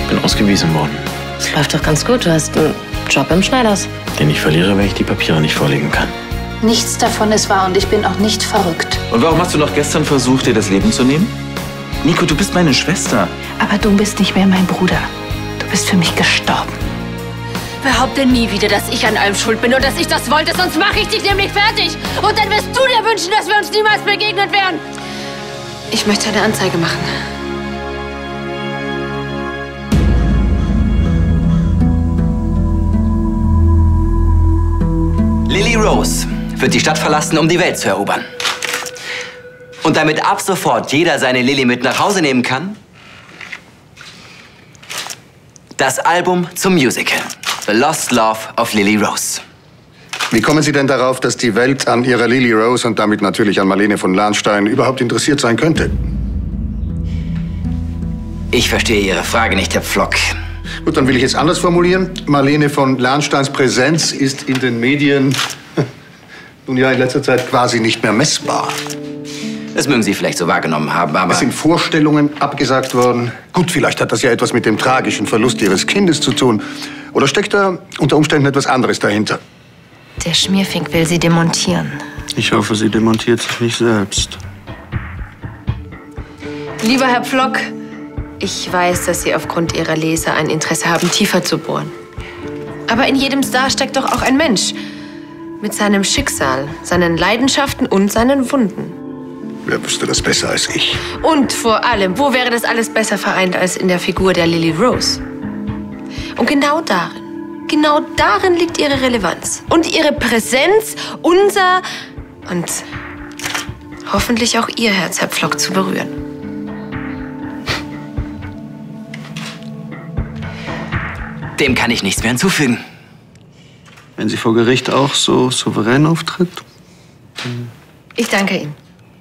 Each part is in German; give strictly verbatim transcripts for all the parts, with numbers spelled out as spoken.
bin ausgewiesen worden. Das läuft doch ganz gut. Du hast einen Job im Schneiders. Den ich verliere, weil ich die Papiere nicht vorlegen kann. Nichts davon ist wahr und ich bin auch nicht verrückt. Und warum hast du noch gestern versucht, dir das Leben zu nehmen? Nico, du bist meine Schwester. Aber du bist nicht mehr mein Bruder. Du bist für mich gestorben. Behaupte nie wieder, dass ich an allem schuld bin und dass ich das wollte, sonst mache ich dich nämlich fertig. Und dann wirst du dir wünschen, dass wir uns niemals begegnet wären. Ich möchte eine Anzeige machen. Lily Rose wird die Stadt verlassen, um die Welt zu erobern. Und damit ab sofort jeder seine Lily mit nach Hause nehmen kann, das Album zum Musical. The Lost Love of Lily Rose. Wie kommen Sie denn darauf, dass die Welt an Ihrer Lily Rose und damit natürlich an Marlene von Lahnstein überhaupt interessiert sein könnte? Ich verstehe Ihre Frage nicht, Herr Pflock. Gut, dann will ich es anders formulieren. Marlene von Lahnsteins Präsenz ist in den Medien nun ja in letzter Zeit quasi nicht mehr messbar. Das mögen Sie vielleicht so wahrgenommen haben, aber... Es sind Vorstellungen abgesagt worden. Gut, vielleicht hat das ja etwas mit dem tragischen Verlust Ihres Kindes zu tun. Oder steckt da unter Umständen etwas anderes dahinter? Der Schmierfink will sie demontieren. Ich hoffe, sie demontiert sich nicht selbst. Lieber Herr Pflock, ich weiß, dass Sie aufgrund Ihrer Leser ein Interesse haben, tiefer zu bohren. Aber in jedem Star steckt doch auch ein Mensch. Mit seinem Schicksal, seinen Leidenschaften und seinen Wunden. Wer wüsste das besser als ich? Und vor allem, wo wäre das alles besser vereint als in der Figur der Lily Rose? Und genau darin, genau darin liegt ihre Relevanz. Und ihre Präsenz, unser und hoffentlich auch Ihr Herz, Herr Pflock, zu berühren. Dem kann ich nichts mehr hinzufügen. Wenn sie vor Gericht auch so souverän auftritt? Ich danke Ihnen.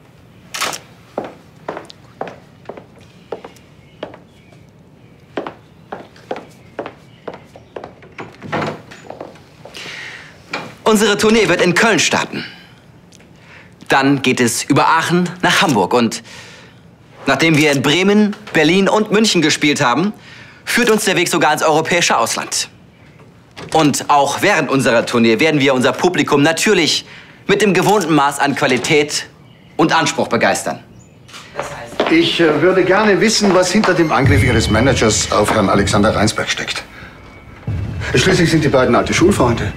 Unsere Tournee wird in Köln starten. Dann geht es über Aachen nach Hamburg. Und nachdem wir in Bremen, Berlin und München gespielt haben, führt uns der Weg sogar ins europäische Ausland. Und auch während unserer Tournee werden wir unser Publikum natürlich mit dem gewohnten Maß an Qualität und Anspruch begeistern. Ich äh, würde gerne wissen, was hinter dem Angriff Ihres Managers auf Herrn Alexander Reinsberg steckt. Schließlich sind die beiden alte Schulfreunde.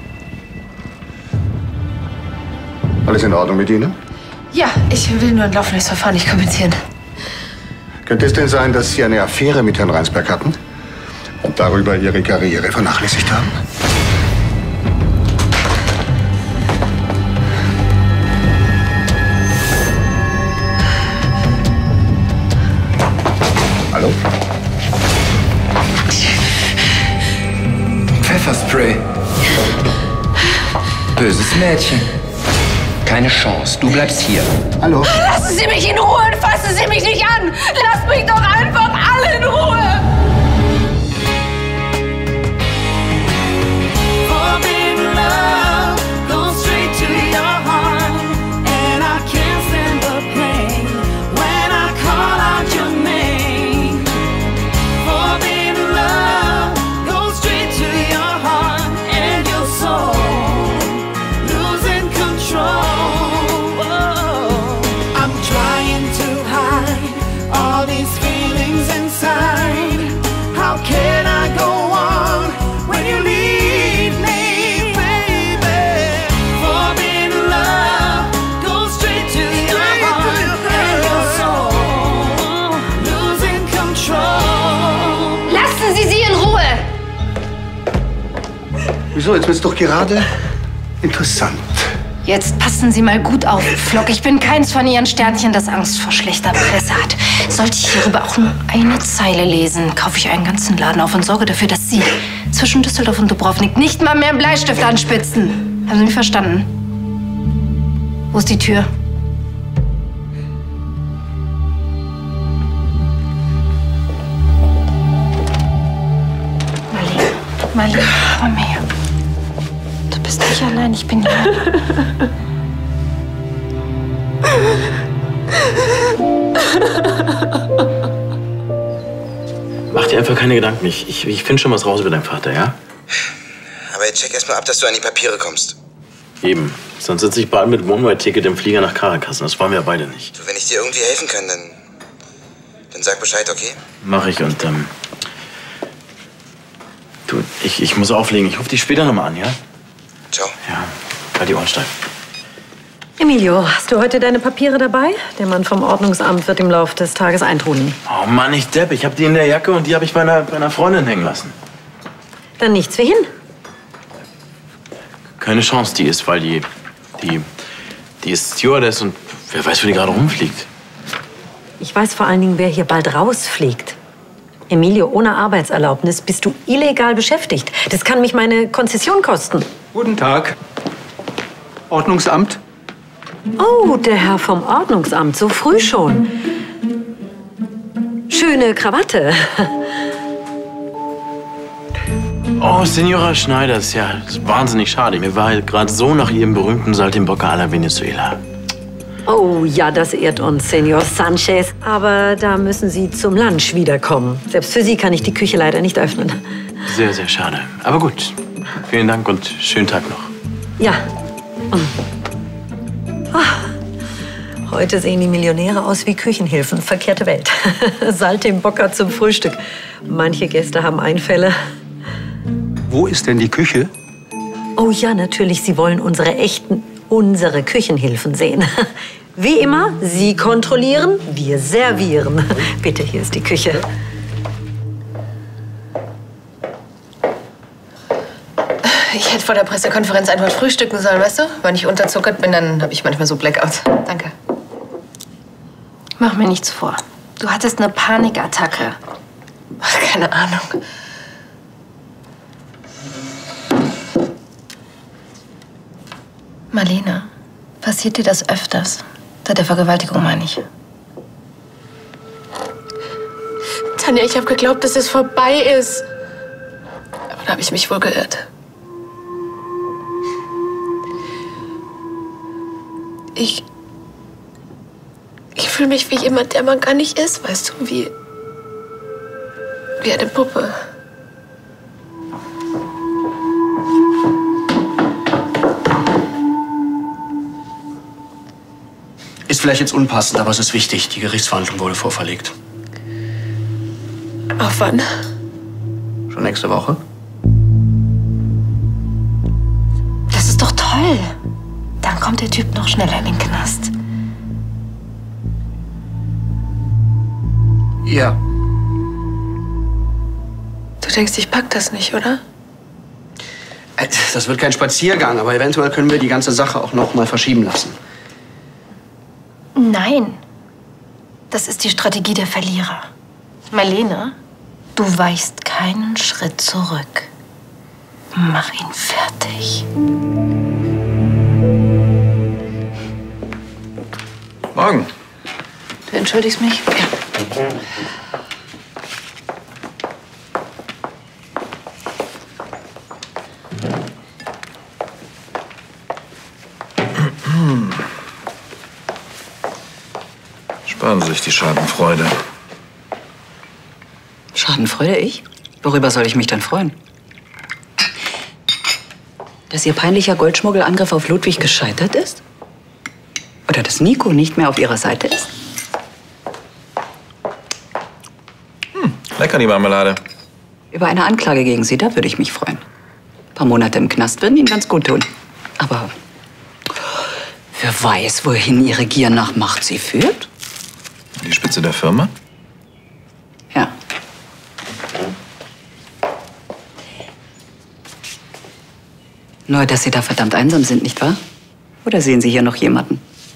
Alles in Ordnung mit Ihnen? Ja, ich will nur ein laufendes Verfahren nicht kommentieren. Könnte es denn sein, dass Sie eine Affäre mit Herrn Reinsberg hatten und darüber Ihre Karriere vernachlässigt haben? Hallo? Pfefferspray. Böses Mädchen. Keine Chance. Du bleibst hier. Hallo? Lassen Sie mich in Ruhe und fassen Sie mich nicht an! Lasst mich doch einfach alle in Ruhe! Wieso? Jetzt wird's doch gerade interessant. Jetzt passen Sie mal gut auf, Pflock. Ich bin keins von Ihren Sternchen, das Angst vor schlechter Presse hat. Sollte ich hierüber auch nur eine Zeile lesen, kaufe ich einen ganzen Laden auf und sorge dafür, dass Sie zwischen Düsseldorf und Dubrovnik nicht mal mehr einen Bleistift anspitzen. Haben Sie mich verstanden? Wo ist die Tür? Marlene, Marlene, komm her. Du bist nicht allein, ich bin hier. Mach dir einfach keine Gedanken. Ich, ich, ich finde schon was raus über deinen Vater, ja? Aber jetzt check erst mal ab, dass du an die Papiere kommst. Eben. Sonst sitze ich bald mit One-Way-Ticket im Flieger nach Caracas. Das wollen wir beide nicht. Du, wenn ich dir irgendwie helfen kann, dann... Dann sag Bescheid, okay? Mach ich und, ähm... Du, ich, ich muss auflegen. Ich rufe dich später nochmal an, ja? Ciao. Ja, halt die Ohren steif. Emilio, hast du heute deine Papiere dabei? Der Mann vom Ordnungsamt wird im Laufe des Tages eintrudeln. Oh Mann, ich Depp. Ich hab die in der Jacke und die habe ich bei einer, bei einer Freundin hängen lassen. Dann nichts wie hin. Keine Chance, die ist, weil die... Die... Die ist Stewardess und wer weiß, wo die gerade rumfliegt. Ich weiß vor allen Dingen, wer hier bald rausfliegt. Emilio, ohne Arbeitserlaubnis bist du illegal beschäftigt. Das kann mich meine Konzession kosten. Guten Tag. Ordnungsamt? Oh, der Herr vom Ordnungsamt, so früh schon. Schöne Krawatte. Oh, Senora Schneider, ist ja ist wahnsinnig schade. Mir war halt gerade so nach ihrem berühmten Saltimbocca a la Venezuela. Oh ja, das ehrt uns, Senor Sanchez. Aber da müssen Sie zum Lunch wiederkommen. Selbst für Sie kann ich die Küche leider nicht öffnen. Sehr, sehr schade. Aber gut. Vielen Dank und schönen Tag noch. Ja. Ah, heute sehen die Millionäre aus wie Küchenhilfen. Verkehrte Welt. Saltimbocca zum Frühstück. Manche Gäste haben Einfälle. Wo ist denn die Küche? Oh ja, natürlich. Sie wollen unsere echten, unsere Küchenhilfen sehen. Wie immer, Sie kontrollieren, wir servieren. Bitte, hier ist die Küche. Ich hätte vor der Pressekonferenz einfach frühstücken sollen, weißt du? Wenn ich unterzuckert bin, dann habe ich manchmal so Blackouts. Danke. Mach mir nichts vor. Du hattest eine Panikattacke. Ach, keine Ahnung. Marlene, passiert dir das öfters? Seit der Vergewaltigung, meine ich. Tanja, ich habe geglaubt, dass es vorbei ist. Aber da habe ich mich wohl geirrt. Ich... Ich fühle mich wie jemand, der man gar nicht ist, weißt du? Wie... Wie eine Puppe. Ist vielleicht jetzt unpassend, aber es ist wichtig. Die Gerichtsverhandlung wurde vorverlegt. Auf wann? Schon nächste Woche? Das ist doch toll. Dann kommt der Typ noch schneller in den Knast. Ja. Du denkst, ich pack das nicht, oder? Das wird kein Spaziergang, aber eventuell können wir die ganze Sache auch noch mal verschieben lassen. Nein. Das ist die Strategie der Verlierer. Marlene, du weichst keinen Schritt zurück. Mach ihn fertig. Morgen. Du entschuldigst mich? Ja. Sparen Sie sich die Schadenfreude. Schadenfreude, ich? Worüber soll ich mich denn freuen? Dass Ihr peinlicher Goldschmuggelangriff auf Ludwig gescheitert ist? Oder dass Nico nicht mehr auf Ihrer Seite ist? Hm, lecker, die Marmelade. Über eine Anklage gegen Sie, da würde ich mich freuen. Ein paar Monate im Knast würden Ihnen ganz gut tun. Aber wer weiß, wohin Ihre Gier nach Macht Sie führt? Die Spitze der Firma? Ja. Nur, dass Sie da verdammt einsam sind, nicht wahr? Oder sehen Sie hier noch jemanden?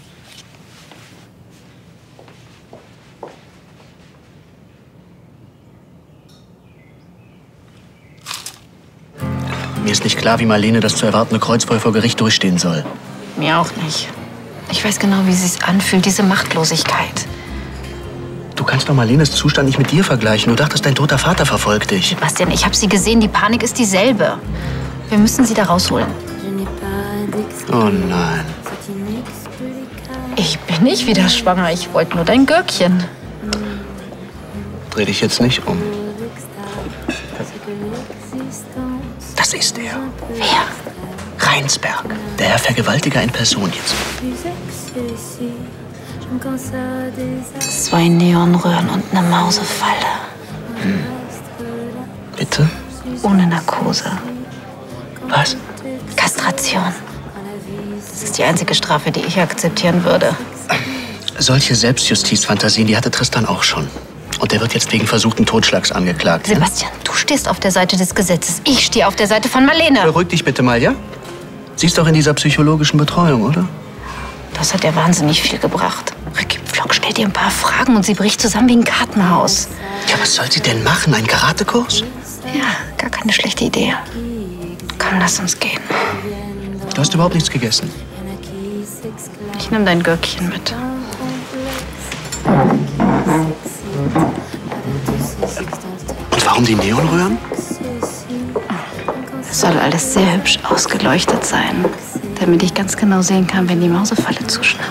Mir ist nicht klar, wie Marlene das zu erwartende Kreuzfeuer vor Gericht durchstehen soll. Mir auch nicht. Ich weiß genau, wie es sich anfühlt, diese Machtlosigkeit. Du kannst doch Marlenes Zustand nicht mit dir vergleichen. Du dachtest, dein toter Vater verfolgt dich. Sebastian, ich habe sie gesehen. Die Panik ist dieselbe. Wir müssen sie da rausholen. Oh nein. Ich bin nicht wieder schwanger. Ich wollte nur dein Gürkchen. Dreh dich jetzt nicht um. Das ist er. Wer? Reinsberg. Der Herr Vergewaltiger in Person jetzt. Zwei Neonröhren und eine Mausefalle. Hm. Bitte? Ohne Narkose. Was? Kastration. Das ist die einzige Strafe, die ich akzeptieren würde. Solche Selbstjustizfantasien, die hatte Tristan auch schon. Und der wird jetzt wegen versuchten Totschlags angeklagt. Sebastian, du stehst auf der Seite des Gesetzes. Ich stehe auf der Seite von Marlene. Beruhig dich bitte mal, ja? Sie ist doch in dieser psychologischen Betreuung, oder? Das hat ja wahnsinnig viel gebracht. Ricky Pflock stellt ihr ein paar Fragen und sie bricht zusammen wie ein Kartenhaus. Ja, was soll sie denn machen? Einen Karatekurs? Ja, gar keine schlechte Idee. Komm, lass uns gehen. Du hast überhaupt nichts gegessen. Ich nehme dein Gürkchen mit. Und warum die Neonröhren? Es soll alles sehr hübsch ausgeleuchtet sein, damit ich ganz genau sehen kann, wenn die Mausefalle zuschnappt.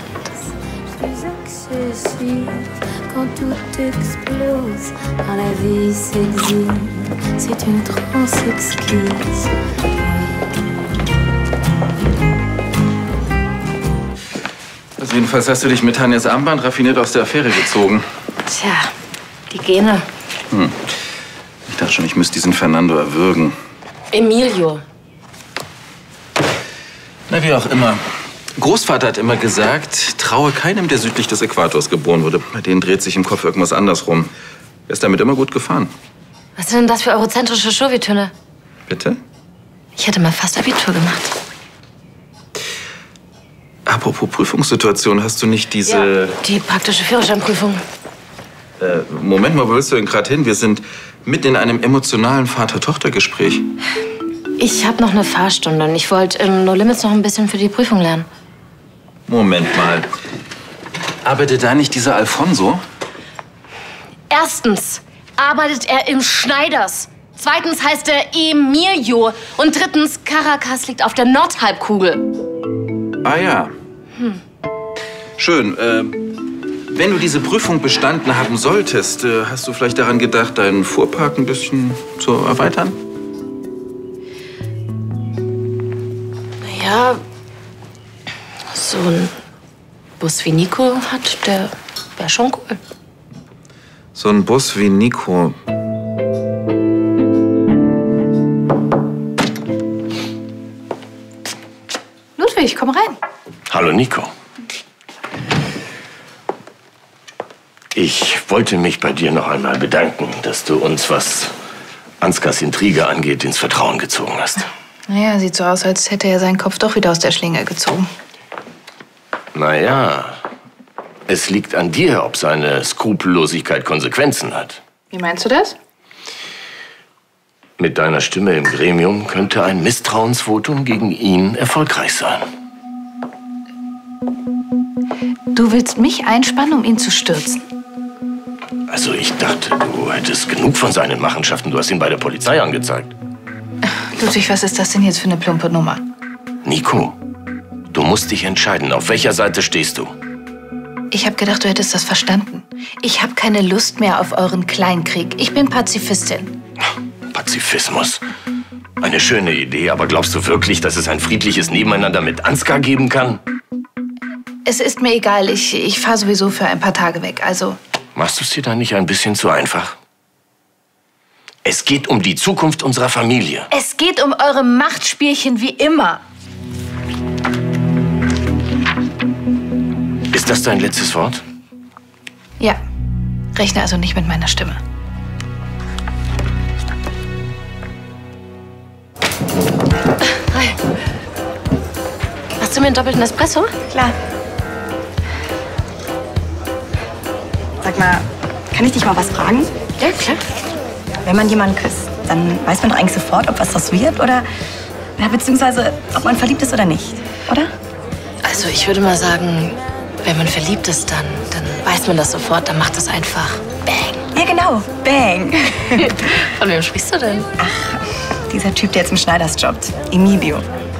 Also jedenfalls hast du dich mit Tanjas Armband raffiniert aus der Affäre gezogen. Tja, die Gene. Hm. Ich dachte schon, ich müsste diesen Fernando erwürgen. Emilio. Na, wie auch immer. Großvater hat immer gesagt, traue keinem, der südlich des Äquators geboren wurde. Bei denen dreht sich im Kopf irgendwas anders rum. Er ist damit immer gut gefahren. Was sind denn das für eurozentrische Chauvitöne? Bitte? Ich hätte mal fast Abitur gemacht. Apropos Prüfungssituation, hast du nicht diese... Ja, die praktische Führerscheinprüfung. Äh, Moment mal, wo willst du denn gerade hin? Wir sind mitten in einem emotionalen Vater-Tochter-Gespräch. Ich habe noch eine Fahrstunde und ich wollte im No Limits noch ein bisschen für die Prüfung lernen. Moment mal. Arbeitet da nicht dieser Alfonso? Erstens arbeitet er im Schneiders. Zweitens heißt er Emilio. Und drittens, Caracas liegt auf der Nordhalbkugel. Ah ja. Hm. Schön. Äh, wenn du diese Prüfung bestanden haben solltest, äh, hast du vielleicht daran gedacht, deinen Fuhrpark ein bisschen zu erweitern? Ja, so ein Bus wie Nico hat, der wäre schon cool. So ein Bus wie Nico. Ludwig, komm rein. Hallo, Nico. Ich wollte mich bei dir noch einmal bedanken, dass du uns, was Ansgars Intrige angeht, ins Vertrauen gezogen hast. Naja, sieht so aus, als hätte er seinen Kopf doch wieder aus der Schlinge gezogen. Naja, es liegt an dir, ob seine Skrupellosigkeit Konsequenzen hat. Wie meinst du das? Mit deiner Stimme im Gremium könnte ein Misstrauensvotum gegen ihn erfolgreich sein. Du willst mich einspannen, um ihn zu stürzen? Also ich dachte, du hättest genug von seinen Machenschaften. Du hast ihn bei der Polizei angezeigt. Ludwig, was ist das denn jetzt für eine plumpe Nummer? Nico, du musst dich entscheiden. Auf welcher Seite stehst du? Ich habe gedacht, du hättest das verstanden. Ich habe keine Lust mehr auf euren Kleinkrieg. Ich bin Pazifistin. Pazifismus. Eine schöne Idee, aber glaubst du wirklich, dass es ein friedliches Nebeneinander mit Ansgar geben kann? Es ist mir egal. Ich, ich fahre sowieso für ein paar Tage weg. Also. Machst du es dir da nicht ein bisschen zu einfach? Es geht um die Zukunft unserer Familie. Es geht um eure Machtspielchen wie immer. Ist das dein letztes Wort? Ja. Rechne also nicht mit meiner Stimme. Hi. Hast du mir einen doppelten Espresso? Klar. Sag mal, kann ich dich mal was fragen? Ja, klar. Wenn man jemanden küsst, dann weiß man doch eigentlich sofort, ob was draus wird oder... Ja, beziehungsweise, ob man verliebt ist oder nicht, oder? Also ich würde mal sagen, wenn man verliebt ist, dann, dann weiß man das sofort. Dann macht das einfach Bang. Ja, genau. Bang. Von wem sprichst du denn? Ach, dieser Typ, der jetzt im Schneiders jobbt. Emilio.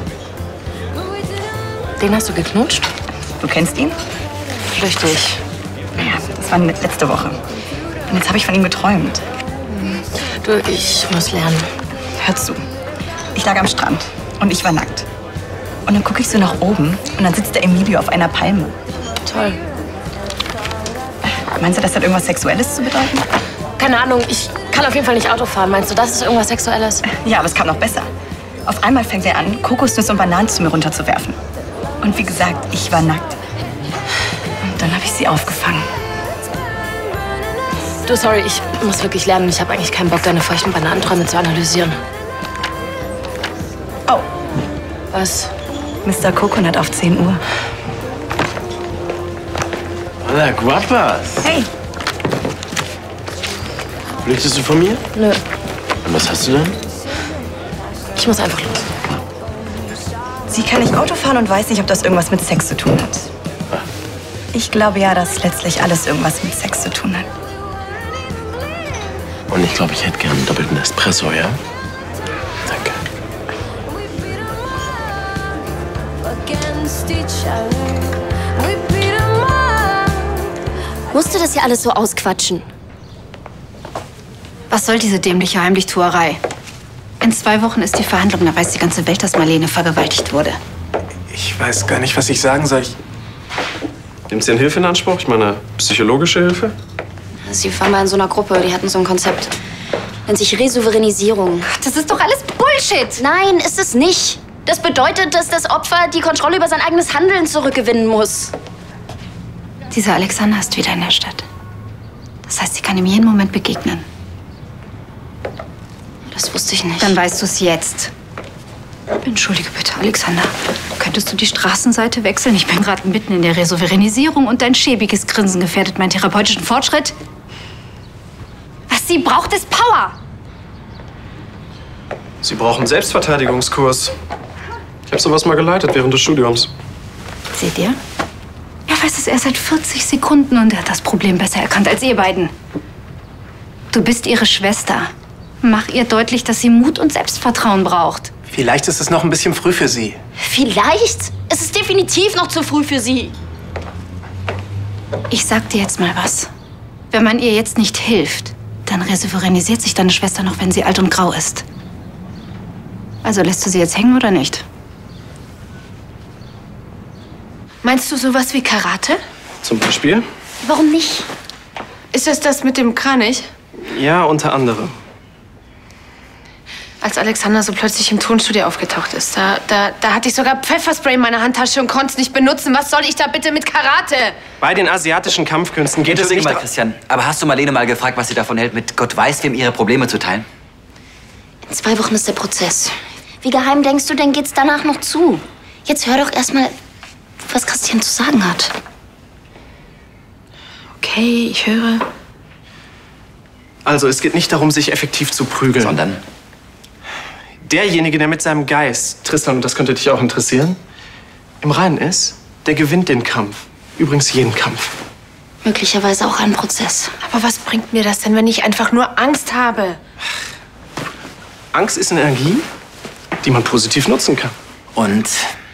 Den hast du geknutscht? Du kennst ihn? Flüchtig. Ja, das war letzte Woche. Und jetzt habe ich von ihm geträumt. Du, ich muss lernen. hör zu. Ich lag am Strand und ich war nackt. Und dann gucke ich so nach oben und dann sitzt der Emilio auf einer Palme. Toll. Meinst du, das hat irgendwas Sexuelles zu bedeuten? Keine Ahnung, ich kann auf jeden Fall nicht Auto fahren. Meinst du, das ist irgendwas Sexuelles? Ja, aber es kam noch besser. Auf einmal fängt er an, Kokosnüsse und Bananen zu mir runterzuwerfen. Und wie gesagt, ich war nackt. Und dann habe ich sie aufgefangen. Du, sorry, ich muss wirklich lernen. Ich habe eigentlich keinen Bock, deine feuchten Bananenträume zu analysieren. Oh. Was? Mister Coconut auf zehn Uhr. Hola, guapas. Hey. Flüchtest du von mir? Nö. Und was hast du denn? Ich muss einfach los. Sie kann nicht Auto fahren und weiß nicht, ob das irgendwas mit Sex zu tun hat. Ich glaube ja, dass letztlich alles irgendwas mit Sex zu tun hat. Und ich glaube, ich hätte gern einen doppelten Espresso, ja? Danke. Musste das ja alles so ausquatschen? Was soll diese dämliche Heimlichtuerei? In zwei Wochen ist die Verhandlung, da weiß die ganze Welt, dass Marlene vergewaltigt wurde. Ich weiß gar nicht, was ich sagen soll. Ich... Nimmt sie denn Hilfe in Anspruch? Ich meine, psychologische Hilfe? Sie war mal in so einer Gruppe, die hatten so ein Konzept. Nennt sich Resouveränisierung. Das ist doch alles Bullshit! Nein, ist es nicht. Das bedeutet, dass das Opfer die Kontrolle über sein eigenes Handeln zurückgewinnen muss. Dieser Alexander ist wieder in der Stadt. Das heißt, sie kann ihm jeden Moment begegnen. Das wusste ich nicht. Dann weißt du es jetzt. Entschuldige bitte, Alexander. Könntest du die Straßenseite wechseln? Ich bin gerade mitten in der Resouveränisierung und dein schäbiges Grinsen gefährdet meinen therapeutischen Fortschritt. Was sie braucht, ist Power. Sie brauchen einen Selbstverteidigungskurs. Ich habe sowas mal geleitet während des Studiums. Seht ihr? Er weiß es erst seit vierzig Sekunden und er hat das Problem besser erkannt als ihr beiden. Du bist ihre Schwester. Mach ihr deutlich, dass sie Mut und Selbstvertrauen braucht. Vielleicht ist es noch ein bisschen früh für Sie. Vielleicht? Es ist definitiv noch zu früh für Sie. Ich sag dir jetzt mal was. Wenn man ihr jetzt nicht hilft, dann resouveränisiert sich deine Schwester noch, wenn sie alt und grau ist. Also lässt du sie jetzt hängen oder nicht? Meinst du sowas wie Karate? Zum Beispiel? Warum nicht? Ist es das mit dem Kranich? Ja, unter anderem. Als Alexander so plötzlich im Tonstudio aufgetaucht ist, da, da, da hatte ich sogar Pfefferspray in meiner Handtasche und konnte es nicht benutzen. Was soll ich da bitte mit Karate? Bei den asiatischen Kampfkünsten geht es nicht... mal, Christian, aber hast du Marlene mal gefragt, was sie davon hält, mit Gott weiß wem ihre Probleme zu teilen? In zwei Wochen ist der Prozess. Wie geheim denkst du denn, geht's danach noch zu? Jetzt hör doch erst mal, was Christian zu sagen hat. Okay, ich höre. Also, es geht nicht darum, sich effektiv zu prügeln. Sondern? Derjenige, der mit seinem Geist, Tristan, und das könnte dich auch interessieren, im Reinen ist, der gewinnt den Kampf. Übrigens jeden Kampf. Möglicherweise auch einen Prozess. Aber was bringt mir das denn, wenn ich einfach nur Angst habe? Angst ist eine Energie, die man positiv nutzen kann. Und?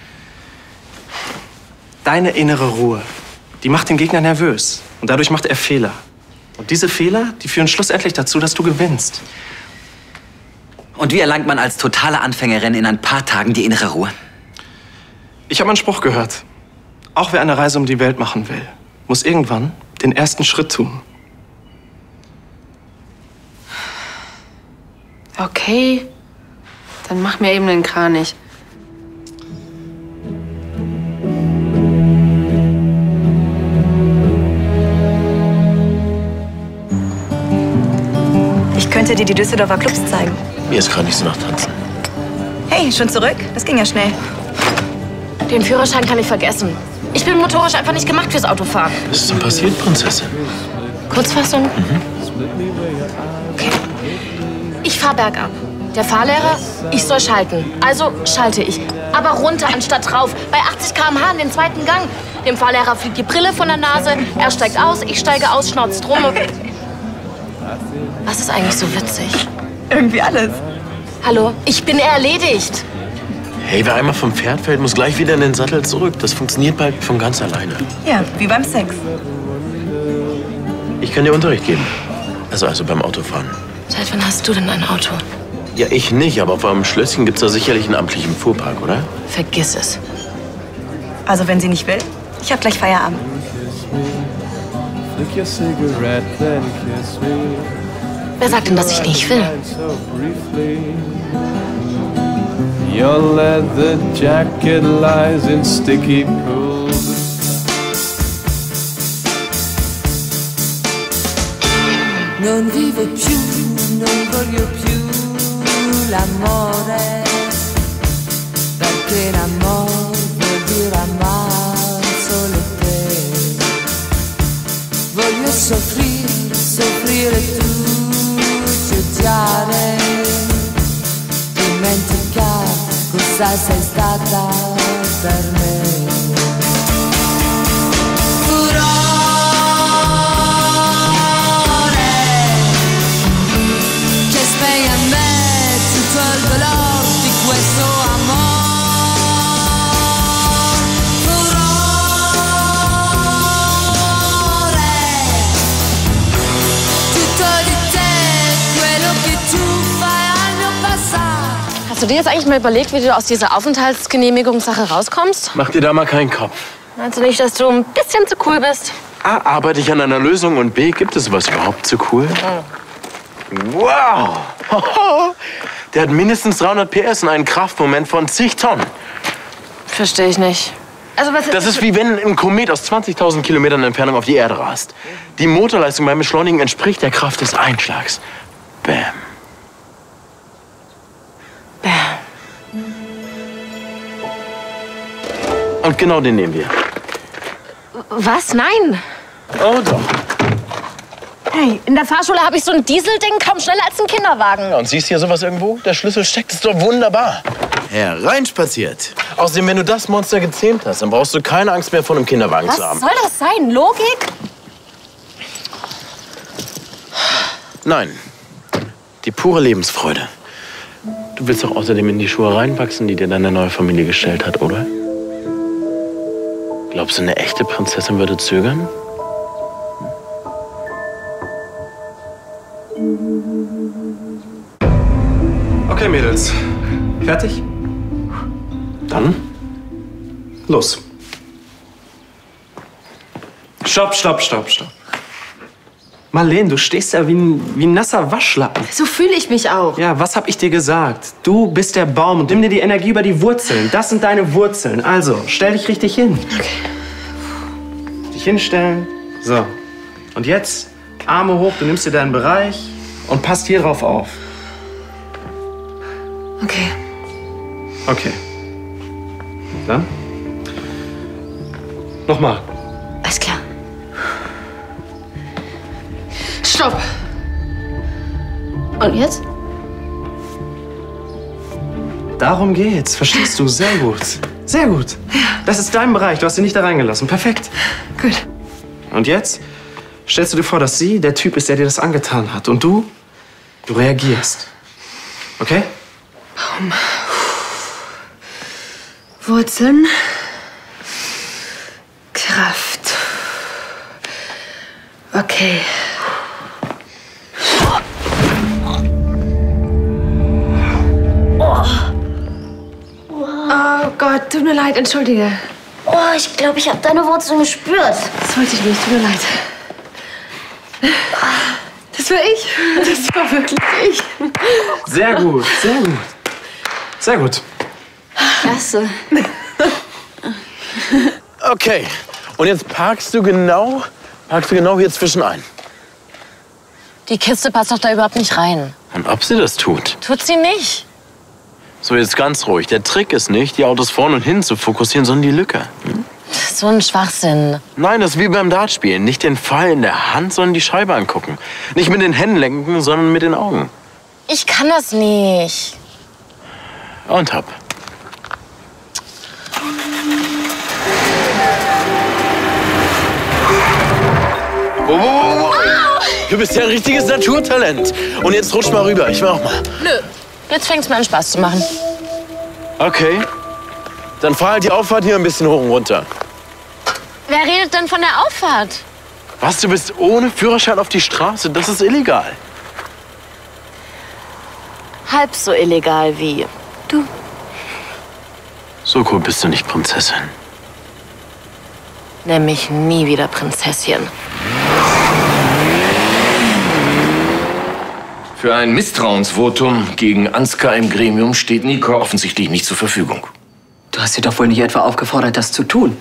Deine innere Ruhe, die macht den Gegner nervös. Und dadurch macht er Fehler. Und diese Fehler, die führen schlussendlich dazu, dass du gewinnst. Und wie erlangt man als totale Anfängerin in ein paar Tagen die innere Ruhe? Ich habe einen Spruch gehört. Auch wer eine Reise um die Welt machen will, muss irgendwann den ersten Schritt tun. Okay, dann mach mir eben den Kranich. Ich könnte dir die Düsseldorfer Clubs zeigen. Mir ist gerade nicht so nach Tanzen. Hey, schon zurück? Das ging ja schnell. Den Führerschein kann ich vergessen. Ich bin motorisch einfach nicht gemacht fürs Autofahren. Was ist denn passiert, Prinzessin? Kurzfassung? Mhm. Okay. Ich fahr bergab. Der Fahrlehrer, ich soll schalten. Also schalte ich. Aber runter anstatt drauf. Bei achtzig Kilometer pro Stunde in den zweiten Gang. Dem Fahrlehrer fliegt die Brille von der Nase. Er steigt aus, ich steige aus, schnauzt rum. Was ist eigentlich so witzig? Irgendwie alles. Hallo, ich bin erledigt. Hey, wer einmal vom Pferd fällt, muss gleich wieder in den Sattel zurück. Das funktioniert bald von ganz alleine. Ja, wie beim Sex. Ich kann dir Unterricht geben. Also, also beim Autofahren. Seit wann hast du denn ein Auto? Ja, ich nicht, aber vor dem Schlösschen gibt's da sicherlich einen amtlichen Fuhrpark, oder? Vergiss es. Also wenn sie nicht will, ich hab gleich Feierabend. Wer sagt denn, dass ich nicht will? Your leather jacket lies in sticky pools. Non vivo più, non voglio più l'amore, perché l'amore vuol dire amare solo te. Voglio soffrire, soffrire tu, odiare, dimenticare cosa sei stata per me. Hast du dir jetzt eigentlich mal überlegt, wie du aus dieser Aufenthaltsgenehmigungssache rauskommst? Mach dir da mal keinen Kopf. Meinst du nicht, dass du ein bisschen zu cool bist? A, arbeite ich an einer Lösung und B, gibt es was überhaupt zu cool? Mhm. Wow! Der hat mindestens dreihundert P S und einen Kraftmoment von zig Tonnen. Verstehe ich nicht. Also was das ist wie wenn ein Komet aus zwanzigtausend Kilometern Entfernung auf die Erde rast. Die Motorleistung beim Beschleunigen entspricht der Kraft des Einschlags. Bam. Und genau den nehmen wir. Was? Nein. Oh doch. Hey, in der Fahrschule habe ich so ein Dieselding kaum schneller als ein Kinderwagen. Ja, und siehst hier sowas irgendwo? Der Schlüssel steckt, ist doch wunderbar. Hereinspaziert. Außerdem, wenn du das Monster gezähmt hast, dann brauchst du keine Angst mehr vor einem Kinderwagen Was zu haben. soll das sein? Logik? Nein. Die pure Lebensfreude. Du willst doch außerdem in die Schuhe reinwachsen, die dir deine neue Familie gestellt hat, oder? Glaubst du, eine echte Prinzessin würde zögern? Okay, Mädels. Fertig? Dann? Los. Stopp, stopp, stopp, stopp. Marlene, du stehst ja wie ein, wie ein nasser Waschlappen. So fühle ich mich auch. Ja, was hab ich dir gesagt? Du bist der Baum und nimm dir die Energie über die Wurzeln. Das sind deine Wurzeln. Also, stell dich richtig hin. Okay. Dich hinstellen. So. Und jetzt Arme hoch, du nimmst dir deinen Bereich und passt hier drauf auf. Okay. Okay. Dann? Nochmal. Alles klar. Stopp! Und jetzt? Darum geht's, verstehst du? Sehr gut. Sehr gut. Das ist dein Bereich, du hast sie nicht da reingelassen. Perfekt. Gut. Und jetzt stellst du dir vor, dass sie der Typ ist, der dir das angetan hat. Und du, du reagierst. Okay? Baum. Wurzeln. Kraft. Okay. Oh Gott, tut mir leid, entschuldige. Oh, ich glaube, ich habe deine Wurzeln gespürt. Das wollte ich nicht, tut mir leid. Das war ich. Das war wirklich ich. Sehr gut, sehr gut. Sehr gut. Klasse. Okay. Und jetzt parkst du genau, parkst du genau hier zwischen ein. Die Kiste passt doch da überhaupt nicht rein. Und ob sie das tut? Tut sie nicht. So, jetzt ganz ruhig. Der Trick ist nicht, die Autos vorne und hinten zu fokussieren, sondern die Lücke. Hm? So ein Schwachsinn. Nein, das ist wie beim Dartspielen. Nicht den Pfeil in der Hand, sondern die Scheibe angucken. Nicht mit den Händen lenken, sondern mit den Augen. Ich kann das nicht. Und hopp. Oh, oh, oh, oh. Du bist ja ein richtiges Naturtalent. Und jetzt rutsch mal rüber. Ich will auch mal. Nö. Jetzt fängt's mir an, Spaß zu machen. Okay. Dann fahr halt die Auffahrt hier ein bisschen hoch und runter. Wer redet denn von der Auffahrt? Was, du bist ohne Führerschein auf die Straße? Das ist illegal. halb so illegal wie du. So cool bist du nicht, Prinzessin. Nenn mich nie wieder Prinzessin. Für ein Misstrauensvotum gegen Ansgar im Gremium steht Nico offensichtlich nicht zur Verfügung. Du hast sie doch wohl nicht etwa aufgefordert, das zu tun.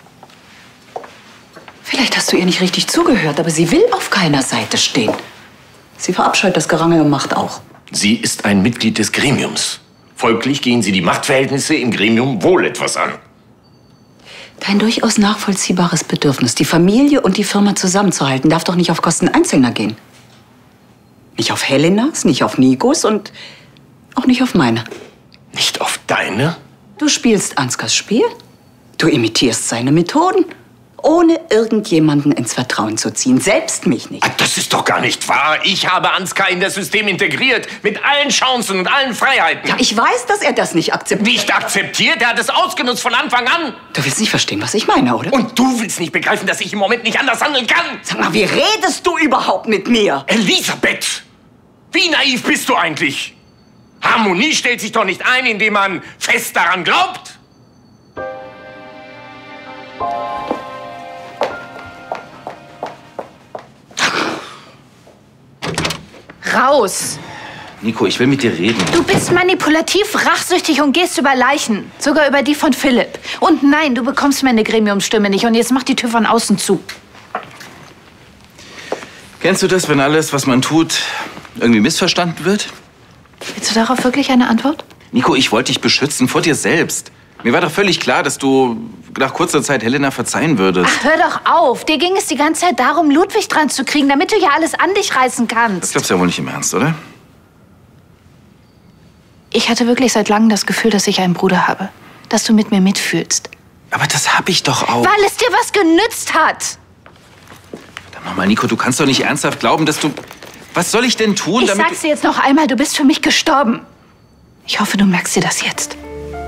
Vielleicht hast du ihr nicht richtig zugehört, aber sie will auf keiner Seite stehen. Sie verabscheut das Gerangel und Macht auch. Sie ist ein Mitglied des Gremiums. Folglich gehen sie die Machtverhältnisse im Gremium wohl etwas an. Dein durchaus nachvollziehbares Bedürfnis, die Familie und die Firma zusammenzuhalten, darf doch nicht auf Kosten Einzelner gehen. Nicht auf Helenas, nicht auf Nikos und auch nicht auf meine. Nicht auf deine? Du spielst Ansgars Spiel, du imitierst seine Methoden, ohne irgendjemanden ins Vertrauen zu ziehen, selbst mich nicht. Das ist doch gar nicht wahr. Ich habe Ansgar in das System integriert, mit allen Chancen und allen Freiheiten. Ja, ich weiß, dass er das nicht akzeptiert. Nicht akzeptiert? Er hat es ausgenutzt von Anfang an. Du willst nicht verstehen, was ich meine, oder? Und du willst nicht begreifen, dass ich im Moment nicht anders handeln kann. Sag mal, wie redest du überhaupt mit mir? Elisabeth, wie naiv bist du eigentlich? Harmonie stellt sich doch nicht ein, indem man fest daran glaubt. Raus! Nico, ich will mit dir reden. Du bist manipulativ, rachsüchtig und gehst über Leichen. Sogar über die von Philipp. Und nein, du bekommst meine Gremiumsstimme nicht. Und jetzt mach die Tür von außen zu. Kennst du das, wenn alles, was man tut, irgendwie missverstanden wird? Willst du darauf wirklich eine Antwort? Nico, ich wollte dich beschützen vor dir selbst. Mir war doch völlig klar, dass du nach kurzer Zeit Helena verzeihen würdest. Ach, hör doch auf. Dir ging es die ganze Zeit darum, Ludwig dran zu kriegen, damit du ja alles an dich reißen kannst. Das glaubst du ja wohl nicht im Ernst, oder? Ich hatte wirklich seit langem das Gefühl, dass ich einen Bruder habe. Dass du mit mir mitfühlst. Aber das hab ich doch auch. Weil es dir was genützt hat. Dann mach mal, Nico, du kannst doch nicht ernsthaft glauben, dass du... Was soll ich denn tun, Ich damit... sag's dir jetzt noch einmal, du bist für mich gestorben. Ich hoffe, du merkst dir das jetzt.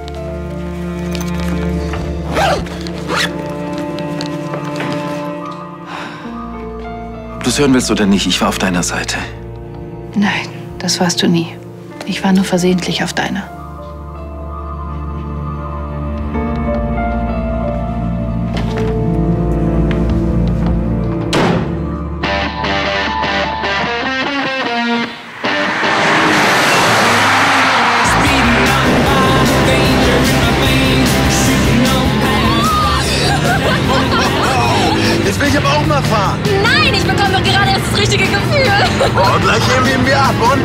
Ob du es hören willst oder nicht, ich war auf deiner Seite. Nein, das warst du nie. Ich war nur versehentlich auf deiner. Jetzt will ich aber auch mal fahren. Nein, ich bekomme doch gerade erst das richtige Gefühl. Oh, gleich heben wir ab und...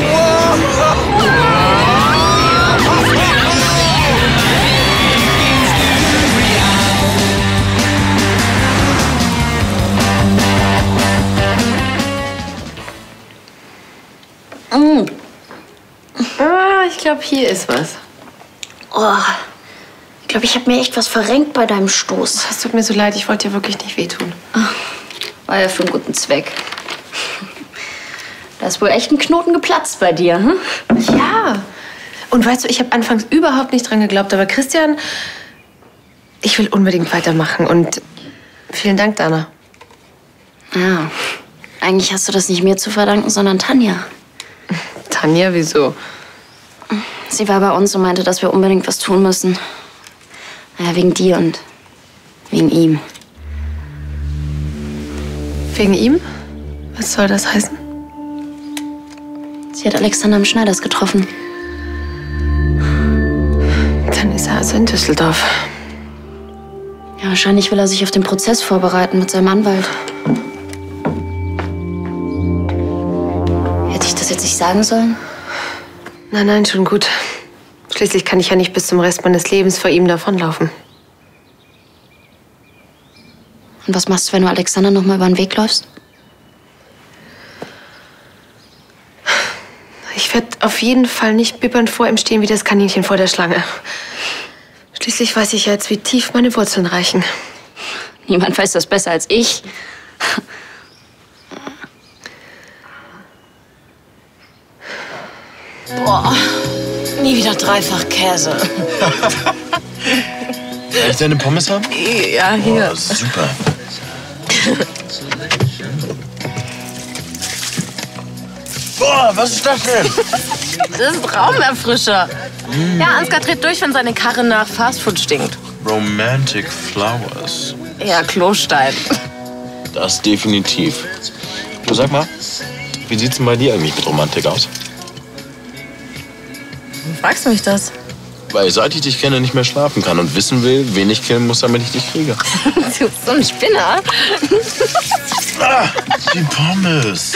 Mm. Ah, ich glaube, hier ist was. Oh, ich glaube, ich habe mir echt was verrenkt bei deinem Stoß. Es tut mir so leid, ich wollte dir wirklich nicht wehtun. War ja für einen guten Zweck. Da ist wohl echt ein Knoten geplatzt bei dir, hm? Ja. Und weißt du, ich habe anfangs überhaupt nicht dran geglaubt, aber Christian, ich will unbedingt weitermachen und vielen Dank, Dana. Ja, eigentlich hast du das nicht mir zu verdanken, sondern Tanja. Tanja, wieso? Sie war bei uns und meinte, dass wir unbedingt was tun müssen. Naja, wegen dir und wegen ihm. Wegen ihm? Was soll das heißen? Sie hat Alexander am Schneiders getroffen. Dann ist er also in Düsseldorf. Ja, wahrscheinlich will er sich auf den Prozess vorbereiten mit seinem Anwalt. Hätte ich das jetzt nicht sagen sollen? Nein, nein, schon gut. Schließlich kann ich ja nicht bis zum Rest meines Lebens vor ihm davonlaufen. Und was machst du, wenn du Alexander noch mal über den Weg läufst? Ich werde auf jeden Fall nicht bibbernd vor ihm stehen wie das Kaninchen vor der Schlange. Schließlich weiß ich ja jetzt, wie tief meine Wurzeln reichen. Niemand weiß das besser als ich. Boah, nie wieder dreifach Käse. Kann ich deine Pommes haben? Ja, hier. Oh, super. Boah, was ist das denn? Das ist Raumerfrischer. Mm. Ja, Ansgar dreht durch, wenn seine Karre nach Fastfood stinkt. Romantic Flowers. Ja, Klostein. Das definitiv. Du, sag mal, wie sieht's denn bei dir eigentlich mit Romantik aus? Warum fragst du mich das? Weil seit ich dich kenne, nicht mehr schlafen kann und wissen will, wen ich killen muss, damit ich dich kriege. Du bist so ein Spinner. Ah, die Pommes.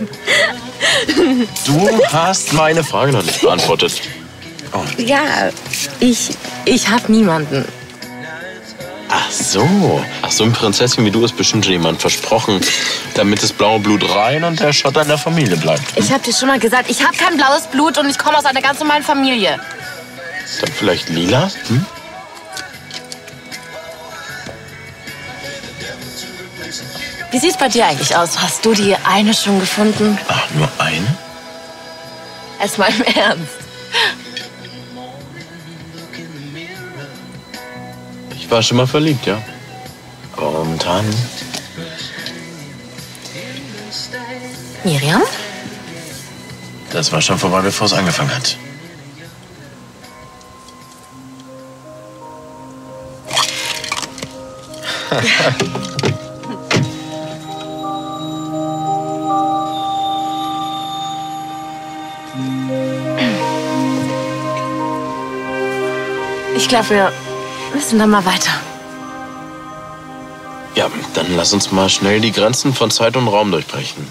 Du hast meine Frage noch nicht beantwortet. Oh. Ja, ich, ich hab niemanden. Ach so. Ach, so ein Prinzessin wie du ist bestimmt schon jemand versprochen, damit das blaue Blut rein und der Schotter in der Familie bleibt. Ich hab dir schon mal gesagt, ich hab kein blaues Blut und ich komme aus einer ganz normalen Familie. Dann vielleicht lila? Hm? Wie sieht's bei dir eigentlich aus? Hast du die eine schon gefunden? Ach, nur eine? Erstmal im Ernst. Ich war schon mal verliebt, ja. Aber momentan... Miriam? Das war schon vorbei, bevor es angefangen hat. Ich glaube, wir müssen dann mal weiter. Ja, dann lass uns mal schnell die Grenzen von Zeit und Raum durchbrechen.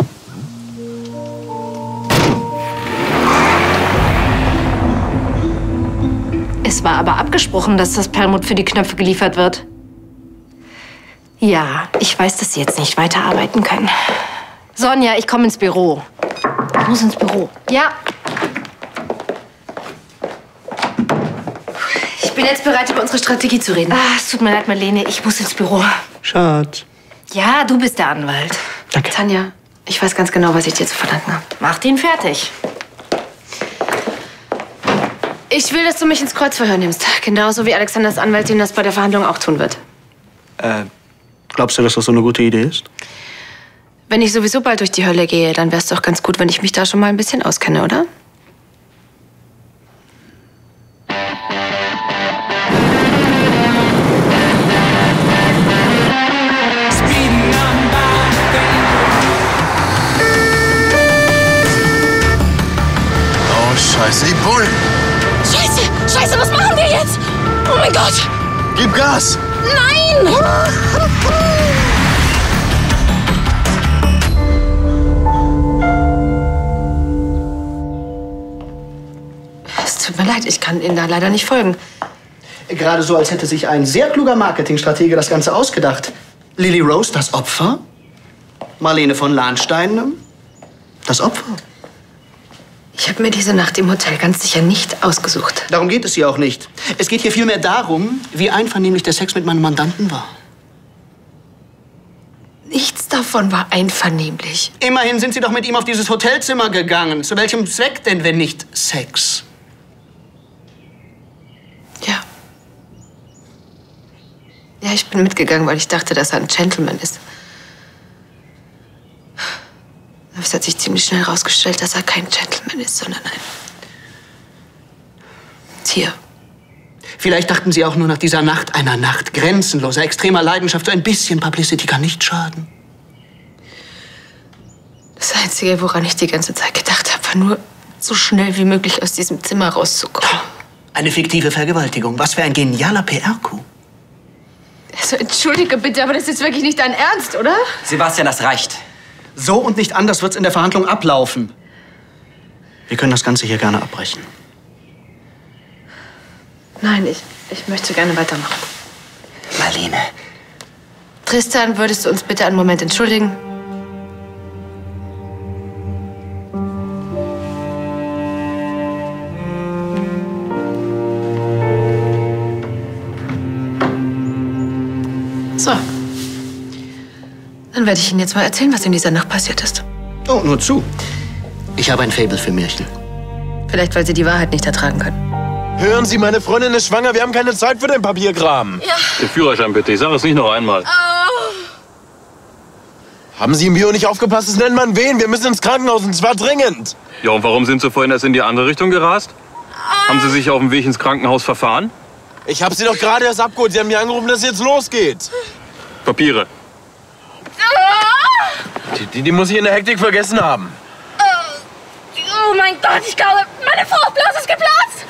Es war aber abgesprochen, dass das Perlmutt für die Knöpfe geliefert wird. Ja, ich weiß, dass Sie jetzt nicht weiterarbeiten können. Sonja, ich komme ins Büro. Ich muss ins Büro. Ja. Ich bin jetzt bereit, über unsere Strategie zu reden. Ah, es tut mir leid, Marlene, ich muss ins Büro. Schatz. Ja, du bist der Anwalt. Danke. Tanja, ich weiß ganz genau, was ich dir zu verdanken habe. Mach den fertig. Ich will, dass du mich ins Kreuzverhör nimmst. Genauso wie Alexanders Anwältin das bei der Verhandlung auch tun wird. Äh, glaubst du, dass das so eine gute Idee ist? Wenn ich sowieso bald durch die Hölle gehe, dann wäre es doch ganz gut, wenn ich mich da schon mal ein bisschen auskenne, oder? Oh, scheiße, die Bullen! Scheiße, scheiße, was machen wir jetzt? Oh mein Gott! Gib Gas! Nein! Es tut mir leid, ich kann Ihnen da leider nicht folgen. Gerade so, als hätte sich ein sehr kluger Marketingstratege das Ganze ausgedacht. Lily Rose, das Opfer. Marlene von Lahnstein, das Opfer. Ich habe mir diese Nacht im Hotel ganz sicher nicht ausgesucht. Darum geht es hier auch nicht. Es geht hier vielmehr darum, wie einvernehmlich der Sex mit meinem Mandanten war. Nichts davon war einvernehmlich. Immerhin sind Sie doch mit ihm auf dieses Hotelzimmer gegangen. Zu welchem Zweck denn, wenn nicht Sex? Ja. Ja, ich bin mitgegangen, weil ich dachte, dass er ein Gentleman ist. Aber es hat sich ziemlich schnell herausgestellt, dass er kein Gentleman ist, sondern ein Tier. Vielleicht dachten Sie auch nur nach dieser Nacht, einer Nacht grenzenloser, extremer Leidenschaft, so ein bisschen Publicity kann nicht schaden. Das Einzige, woran ich die ganze Zeit gedacht habe, war nur, so schnell wie möglich aus diesem Zimmer rauszukommen. Eine fiktive Vergewaltigung. Was für ein genialer P R-Coup. Also, entschuldige bitte, aber das ist wirklich nicht dein Ernst, oder? Sebastian, das reicht. So und nicht anders wird's in der Verhandlung ablaufen. Wir können das Ganze hier gerne abbrechen. Nein, ich, ich möchte gerne weitermachen. Marlene. Tristan, würdest du uns bitte einen Moment entschuldigen? So. Dann werde ich Ihnen jetzt mal erzählen, was in dieser Nacht passiert ist. Oh, nur zu. Ich habe ein Faible für Märchen. Vielleicht, weil Sie die Wahrheit nicht ertragen können. Hören Sie, meine Freundin ist schwanger. Wir haben keine Zeit für den Papierkram. Ja. Den Führerschein bitte. Ich sage es nicht noch einmal. Oh. Haben Sie im Bio nicht aufgepasst? Das nennt man wen? Wir müssen ins Krankenhaus und zwar dringend. Ja, und warum sind Sie vorhin erst in die andere Richtung gerast? Haben Sie sich auf dem Weg ins Krankenhaus verfahren? Ich habe Sie doch gerade erst abgeholt. Sie haben mir angerufen, dass es jetzt losgeht. Papiere. Die, die, die muss ich in der Hektik vergessen haben. Oh mein Gott, ich glaube, meine Fruchtblase ist geplatzt.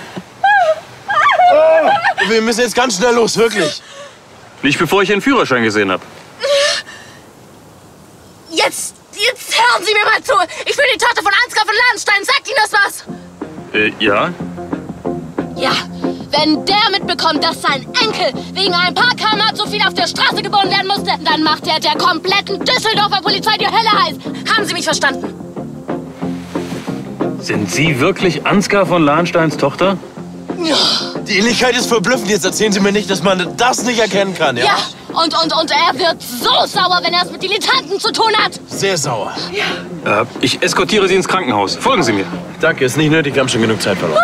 Oh, wir müssen jetzt ganz schnell los, wirklich. Nicht bevor ich Ihren Führerschein gesehen habe. Jetzt, jetzt hören Sie mir mal zu. Ich bin die Tochter von Ansgar von Lahnstein. Sagt Ihnen das was? Äh, ja? Ja, wenn der mitbekommt, dass sein Enkel wegen ein paar Kilometer zu viel auf der Straße geboren werden musste, dann macht er der kompletten Düsseldorfer Polizei die Hölle heiß. Haben Sie mich verstanden? Sind Sie wirklich Ansgar von Lahnsteins Tochter? Ja. Die Ähnlichkeit ist verblüffend. Jetzt erzählen Sie mir nicht, dass man das nicht erkennen kann, ja? Ja, und, und, und er wird so sauer, wenn er es mit Dilettanten zu tun hat. Sehr sauer. Äh, ich eskortiere Sie ins Krankenhaus. Folgen Sie mir. Danke, ist nicht nötig. Wir haben schon genug Zeit verloren.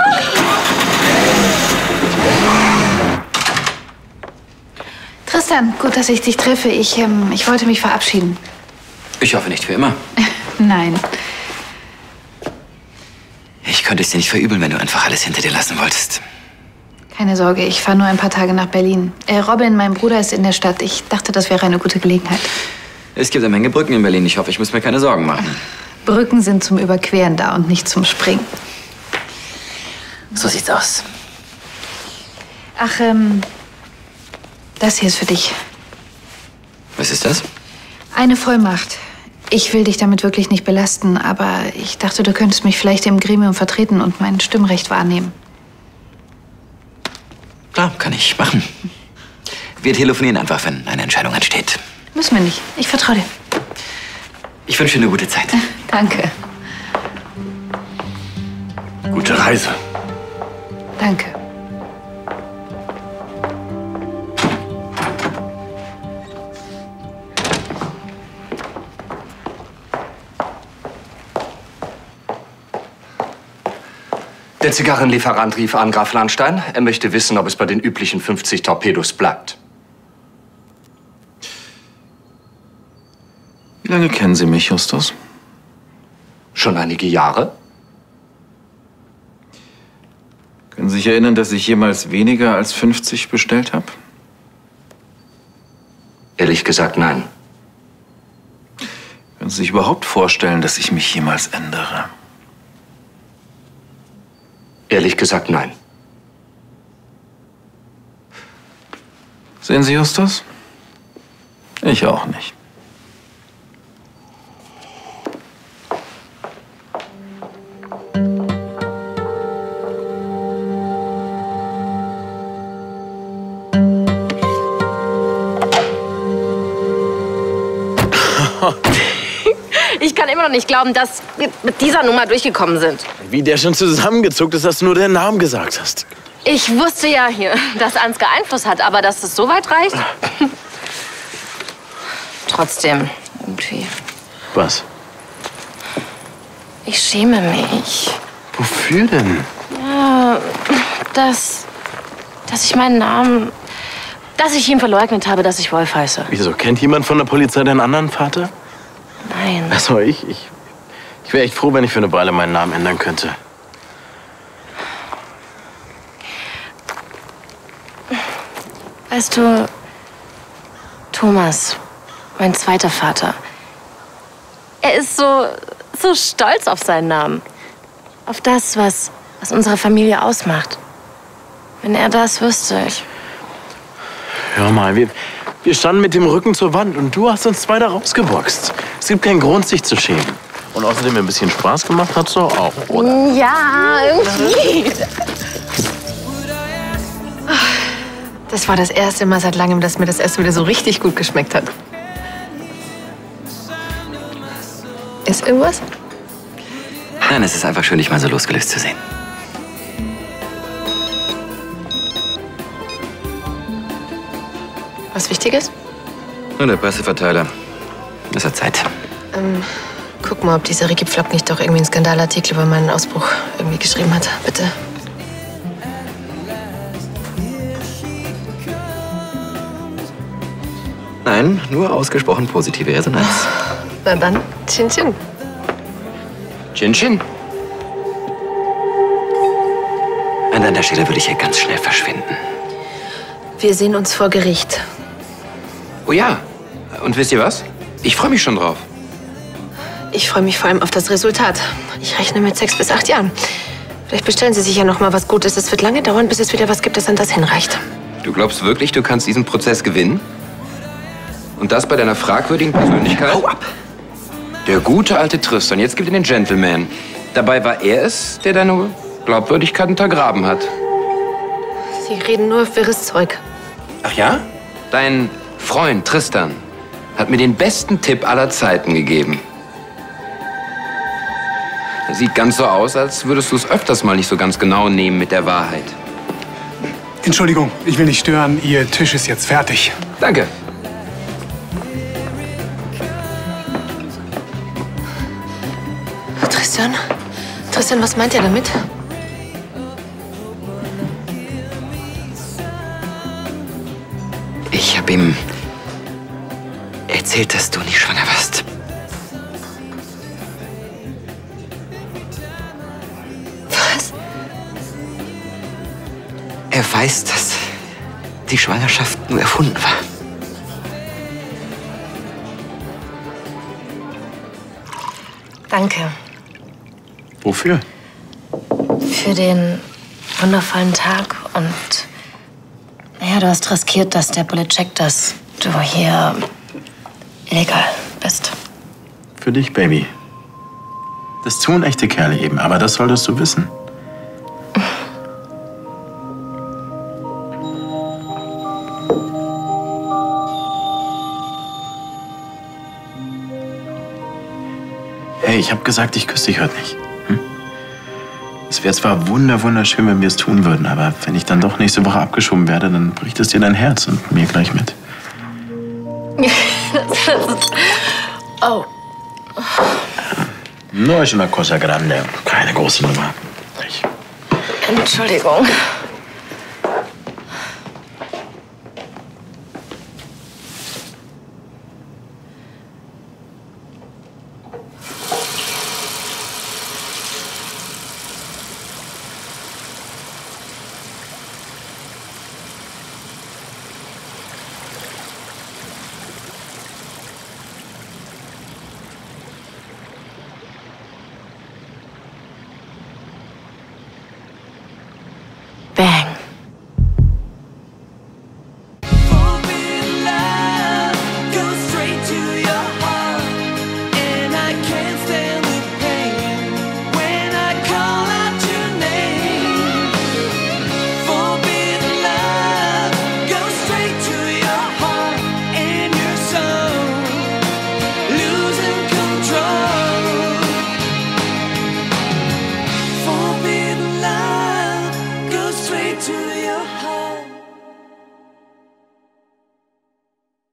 Tristan, gut, dass ich dich treffe. Ich, ähm, ich wollte mich verabschieden. Ich hoffe nicht für immer. Nein. Ich könnte es dir nicht verübeln, wenn du einfach alles hinter dir lassen wolltest. Keine Sorge, ich fahre nur ein paar Tage nach Berlin. Äh, Robin, mein Bruder, ist in der Stadt. Ich dachte, das wäre eine gute Gelegenheit. Es gibt eine Menge Brücken in Berlin. Ich hoffe, ich muss mir keine Sorgen machen. Brücken sind zum Überqueren da und nicht zum Springen. So sieht's aus. Ach, ähm, das hier ist für dich. Was ist das? Eine Vollmacht. Ich will dich damit wirklich nicht belasten, aber ich dachte, du könntest mich vielleicht im Gremium vertreten und mein Stimmrecht wahrnehmen. Klar, kann ich machen. Wir telefonieren einfach, wenn eine Entscheidung ansteht. Müssen wir nicht. Ich vertraue dir. Ich wünsche dir eine gute Zeit. Danke. Gute Reise. Danke. Der Zigarrenlieferant rief an Graf Lahnstein. Er möchte wissen, ob es bei den üblichen fünfzig Torpedos bleibt. Wie lange kennen Sie mich, Justus? Schon einige Jahre. Können Sie sich erinnern, dass ich jemals weniger als fünfzig bestellt habe? Ehrlich gesagt, nein. Können Sie sich überhaupt vorstellen, dass ich mich jemals ändere? Ehrlich gesagt, nein. Sehen Sie, Justus? Ich auch nicht. Ich kann immer noch nicht glauben, dass wir mit dieser Nummer durchgekommen sind. Wie der schon zusammengezuckt ist, dass du nur den Namen gesagt hast. Ich wusste ja hier, dass Ansgar Einfluss hat, aber dass es so weit reicht? Trotzdem, irgendwie. Was? Ich schäme mich. Wofür denn? Ja, dass, dass ich meinen Namen, dass ich ihm verleugnet habe, dass ich Wolf heiße. Wieso? Kennt jemand von der Polizei deinen anderen Vater? Nein. Also ich, ich, ich wäre echt froh, wenn ich für eine Weile meinen Namen ändern könnte. Weißt du, Thomas, mein zweiter Vater, er ist so, so stolz auf seinen Namen. Auf das, was, was unsere Familie ausmacht. Wenn er das wüsste, ich... Hör mal, wir, wir standen mit dem Rücken zur Wand und du hast uns zwei da rausgeboxt. Es gibt keinen Grund, sich zu schämen. Und außerdem ein bisschen Spaß gemacht hat's doch auch, oder? Ja, irgendwie. Das war das erste Mal seit langem, dass mir das Essen wieder so richtig gut geschmeckt hat. Ist irgendwas? Nein, es ist einfach schön, dich mal so losgelöst zu sehen. Was Wichtiges? Nur der Presseverteiler. Es hat Zeit. Ähm, guck mal, ob dieser Ricky Pflock nicht doch irgendwie einen Skandalartikel über meinen Ausbruch irgendwie geschrieben hat. Bitte. Nein, nur ausgesprochen positive Resonanz. Na dann, Chin Chin. Chin Chin. An deiner Stelle würde ich hier ganz schnell verschwinden. Wir sehen uns vor Gericht. Oh ja. Und wisst ihr was? Ich freue mich schon drauf. Ich freue mich vor allem auf das Resultat. Ich rechne mit sechs bis acht Jahren. Vielleicht bestellen Sie sich ja noch mal was Gutes. Es wird lange dauern, bis es wieder was gibt, das an das hinreicht. Du glaubst wirklich, du kannst diesen Prozess gewinnen? Und das bei deiner fragwürdigen Persönlichkeit? Hau ab! Der gute alte Tristan, jetzt gibt er den Gentleman. Dabei war er es, der deine Glaubwürdigkeit untergraben hat. Sie reden nur wirres Zeug. Ach ja? Dein Freund Tristan hat mir den besten Tipp aller Zeiten gegeben. Er sieht ganz so aus, als würdest du es öfters mal nicht so ganz genau nehmen mit der Wahrheit. Entschuldigung, ich will nicht stören. Ihr Tisch ist jetzt fertig. Danke. Tristan? Tristan, was meint er damit? Ich habe ihm erzählt, dass du nicht schwanger warst. Was? Er weiß, dass die Schwangerschaft nur erfunden war. Danke Wofür? für den wundervollen Tag und naja, du hast riskiert, dass der Bulle checkt, dass du hier illegal bist. Für dich, Baby. Das tun echte Kerle eben, aber das solltest du wissen. Hey, ich hab gesagt, ich küsse dich heute nicht. Hm? Es wäre zwar wunder wunderschön, wenn wir es tun würden, aber wenn ich dann doch nächste Woche abgeschoben werde, dann bricht es dir dein Herz und mir gleich mit. Oh. No es una cosa grande. Keine große Nummer. Entschuldigung.